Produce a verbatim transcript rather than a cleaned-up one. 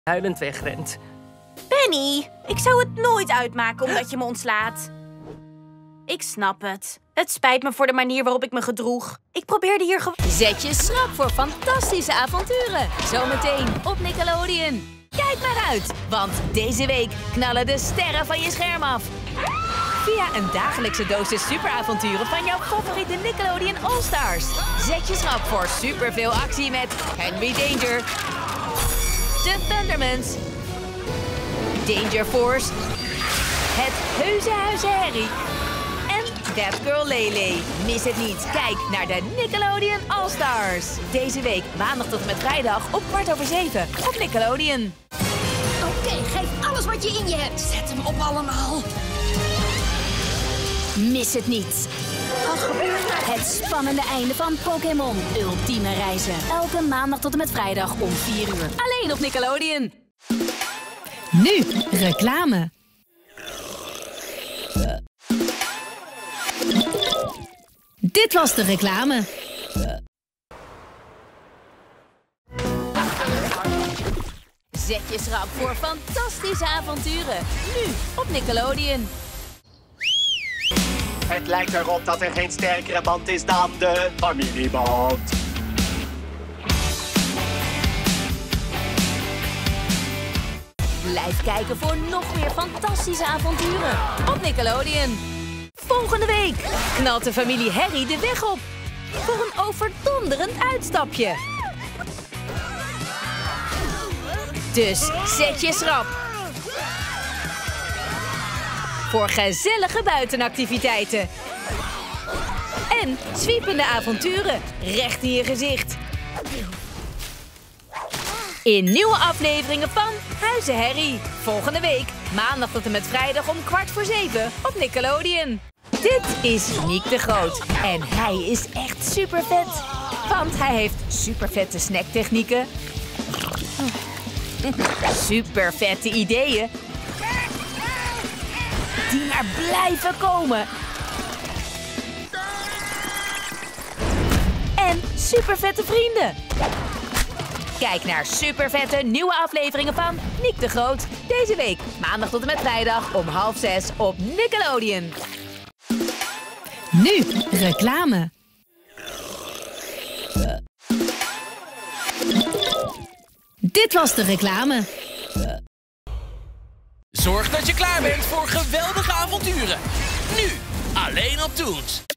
huilend wegrent. Penny, ik zou het nooit uitmaken omdat je me ontslaat. Ik snap het. Het spijt me voor de manier waarop ik me gedroeg. Ik probeerde hier gewoon... Zet je schrap voor fantastische avonturen. Zometeen op Nickelodeon. Kijk maar uit, want deze week knallen de sterren van je scherm af. Via een dagelijkse dosis superavonturen van jouw favoriete Nickelodeon All-Stars. Zet je schrap voor superveel actie met Henry Danger, de Thundermans, Danger Force, het Heuse Huize Harry en That Girl Lele. Mis het niet. Kijk naar de Nickelodeon All-Stars. Deze week maandag tot en met vrijdag op kwart over zeven op Nickelodeon. Oké, okay, geef alles wat je in je hebt. Zet hem op allemaal. Mis het niet. Wat gebeurt er? Het spannende einde van Pokémon Ultieme Reizen. Elke maandag tot en met vrijdag om vier uur. Alleen op Nickelodeon. Nu reclame. Dit was de reclame. Zet je schrap voor fantastische avonturen. Nu op Nickelodeon. Het lijkt erop dat er geen sterkere band is dan de familieband. Blijf kijken voor nog meer fantastische avonturen op Nickelodeon. Volgende week knalt de familie Harry de weg op voor een overdonderend uitstapje. Dus zet je schrap voor gezellige buitenactiviteiten en zwiepende avonturen recht in je gezicht. In nieuwe afleveringen van Huize Harry. Volgende week, maandag tot en met vrijdag om kwart voor zeven op Nickelodeon. Dit is Niek de Groot en hij is echt super vet. Want hij heeft super vette snacktechnieken, super vette ideeën, die maar blijven komen. En super vette vrienden. Kijk naar supervette nieuwe afleveringen van Niek de Groot. Deze week, maandag tot en met vrijdag om half zes op Nickelodeon. Nu reclame. Dit was de reclame. Zorg dat je klaar bent voor geweldige avonturen. Nu, alleen op Toons.